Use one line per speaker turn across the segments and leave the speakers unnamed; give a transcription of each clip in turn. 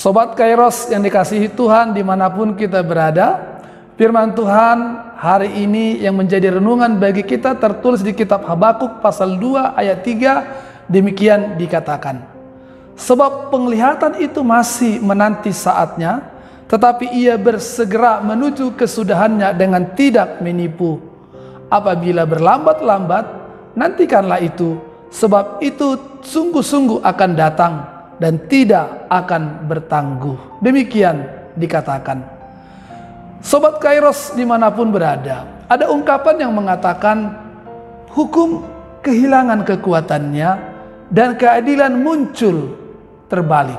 Sobat Kairos yang dikasihi Tuhan dimanapun kita berada, firman Tuhan hari ini yang menjadi renungan bagi kita tertulis di kitab Habakuk pasal 2 ayat 3, demikian dikatakan. Sebab penglihatan itu masih menanti saatnya, tetapi ia bersegera menuju kesudahannya dengan tidak menipu. Apabila berlambat-lambat, nantikanlah itu, sebab itu sungguh-sungguh akan datang dan tidak akan bertangguh. Demikian dikatakan. Sobat Kairos dimanapun berada, ada ungkapan yang mengatakan hukum kehilangan kekuatannya dan keadilan muncul terbalik.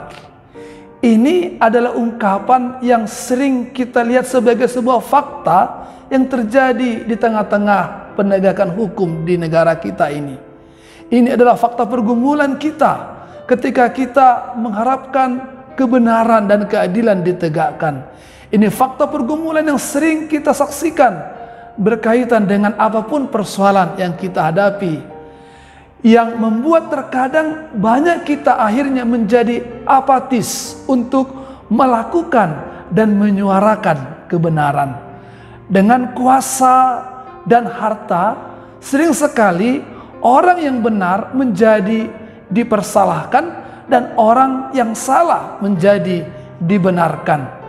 Ini adalah ungkapan yang sering kita lihat sebagai sebuah fakta yang terjadi di tengah-tengah penegakan hukum di negara kita ini. Ini adalah fakta pergumulan kita ketika kita mengharapkan kebenaran dan keadilan ditegakkan. Ini fakta pergumulan yang sering kita saksikan berkaitan dengan apapun persoalan yang kita hadapi, yang membuat terkadang banyak kita akhirnya menjadi apatis untuk melakukan dan menyuarakan kebenaran. Dengan kuasa dan harta, sering sekali orang yang benar menjadi dipersalahkan dan orang yang salah menjadi dibenarkan.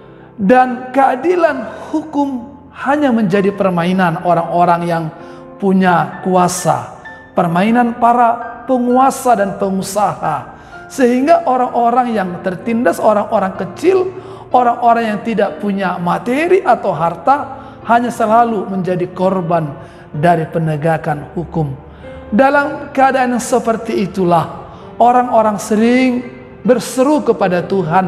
Dan keadilan hukum hanya menjadi permainan orang-orang yang punya kuasa, permainan para penguasa dan pengusaha, sehingga orang-orang yang tertindas, orang-orang kecil, orang-orang yang tidak punya materi atau harta hanya selalu menjadi korban dari penegakan hukum. Dalam keadaan yang seperti itulah orang-orang sering berseru kepada Tuhan,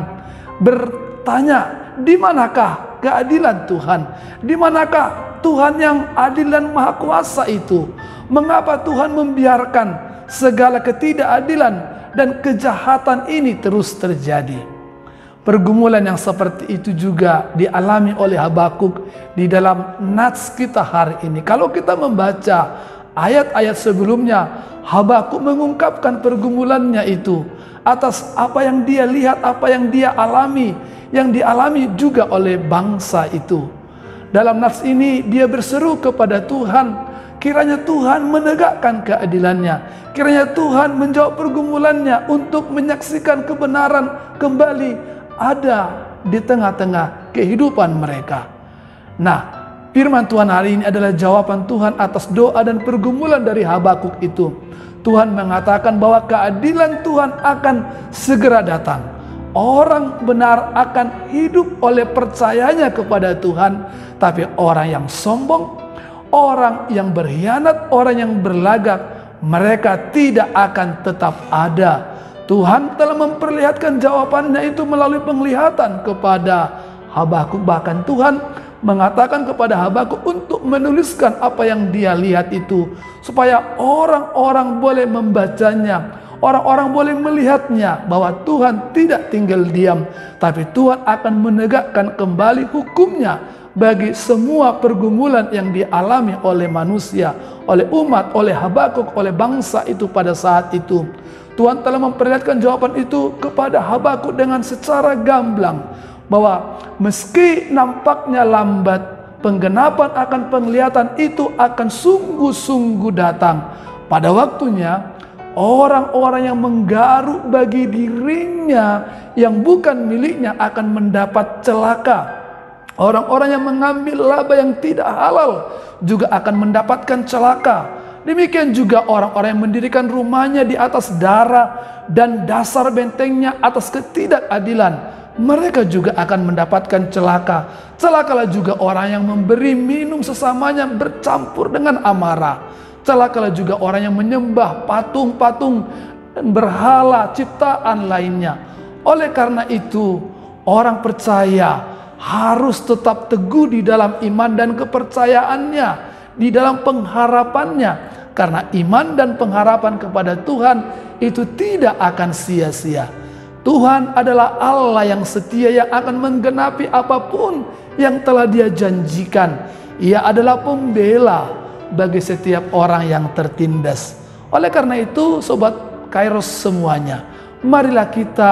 bertanya, di manakah keadilan Tuhan? Di manakah Tuhan yang adil dan maha kuasa itu? Mengapa Tuhan membiarkan segala ketidakadilan dan kejahatan ini terus terjadi? Pergumulan yang seperti itu juga dialami oleh Habakuk di dalam nats kita hari ini. Kalau kita membaca ayat-ayat sebelumnya, Habakuk mengungkapkan pergumulannya itu atas apa yang dia lihat, apa yang dia alami, yang dialami juga oleh bangsa itu. Dalam nats ini dia berseru kepada Tuhan, kiranya Tuhan menegakkan keadilannya, kiranya Tuhan menjawab pergumulannya untuk menyaksikan kebenaran kembali ada di tengah-tengah kehidupan mereka. Nah, firman Tuhan hari ini adalah jawaban Tuhan atas doa dan pergumulan dari Habakuk itu. Tuhan mengatakan bahwa keadilan Tuhan akan segera datang. Orang benar akan hidup oleh percayanya kepada Tuhan. Tapi orang yang sombong, orang yang berkhianat, orang yang berlagak, mereka tidak akan tetap ada. Tuhan telah memperlihatkan jawabannya itu melalui penglihatan kepada Habakuk. Bahkan Tuhan mengatakan kepada Habakuk untuk menuliskan apa yang dia lihat itu, supaya orang-orang boleh membacanya, orang-orang boleh melihatnya bahwa Tuhan tidak tinggal diam, tapi Tuhan akan menegakkan kembali hukumnya bagi semua pergumulan yang dialami oleh manusia, oleh umat, oleh Habakuk, oleh bangsa itu pada saat itu. Tuhan telah memperlihatkan jawaban itu kepada Habakuk dengan secara gamblang, bahwa meski nampaknya lambat, penggenapan akan penglihatan itu akan sungguh-sungguh datang. Pada waktunya, orang-orang yang menggaruk bagi dirinya yang bukan miliknya akan mendapat celaka. Orang-orang yang mengambil laba yang tidak halal juga akan mendapatkan celaka. Demikian juga orang-orang yang mendirikan rumahnya di atas darah dan dasar bentengnya atas ketidakadilan, mereka juga akan mendapatkan celaka. Celakalah juga orang yang memberi minum sesamanya bercampur dengan amarah. Celakalah juga orang yang menyembah patung-patung dan berhala ciptaan lainnya. Oleh karena itu, orang percaya harus tetap teguh di dalam iman dan kepercayaannya, di dalam pengharapannya. Karena iman dan pengharapan kepada Tuhan itu tidak akan sia-sia. Tuhan adalah Allah yang setia, yang akan menggenapi apapun yang telah Dia janjikan. Ia adalah pembela bagi setiap orang yang tertindas. Oleh karena itu, Sobat Kairos semuanya, marilah kita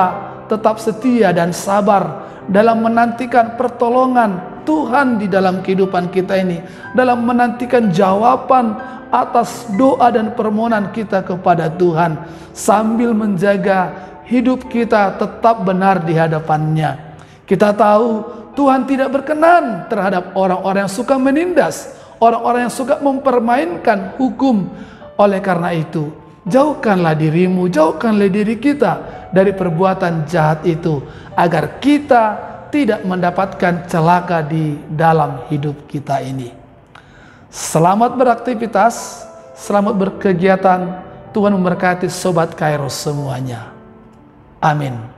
tetap setia dan sabar dalam menantikan pertolongan Tuhan di dalam kehidupan kita ini, dalam menantikan jawaban atas doa dan permohonan kita kepada Tuhan, sambil menjaga hidup kita tetap benar di hadapannya. Kita tahu Tuhan tidak berkenan terhadap orang-orang yang suka menindas, orang-orang yang suka mempermainkan hukum. Oleh karena itu, jauhkanlah dirimu, jauhkanlah diri kita dari perbuatan jahat itu, agar kita tidak mendapatkan celaka di dalam hidup kita ini. Selamat beraktivitas, selamat berkegiatan. Tuhan memberkati Sobat Kairos semuanya. Amin.